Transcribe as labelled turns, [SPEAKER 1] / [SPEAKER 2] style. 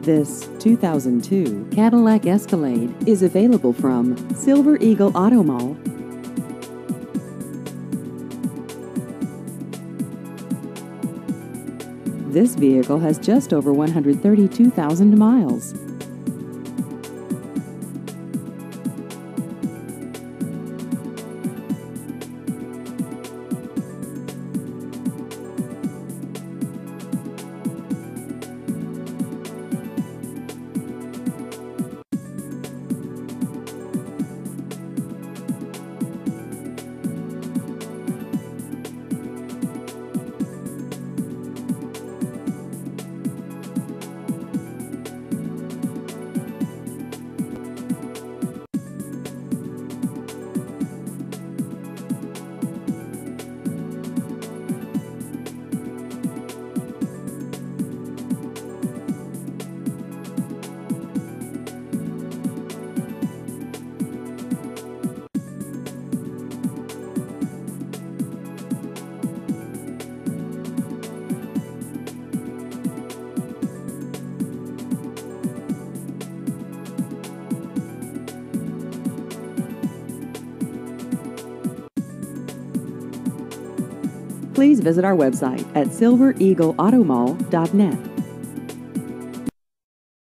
[SPEAKER 1] This 2002 Cadillac Escalade is available from Silver Eagle Auto Mall. This vehicle has just over 132,000 miles. Please visit our website at silvereagleautomall.net.